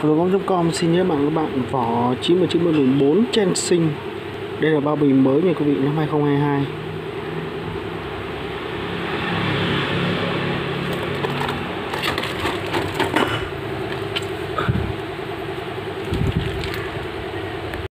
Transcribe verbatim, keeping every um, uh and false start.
Vườn ươm chấm com xin nhớ bạn các bạn vỏ chín mươi chín mươi bốn Chensing. Đây là bao bì mới nha quý vị, năm hai không hai hai.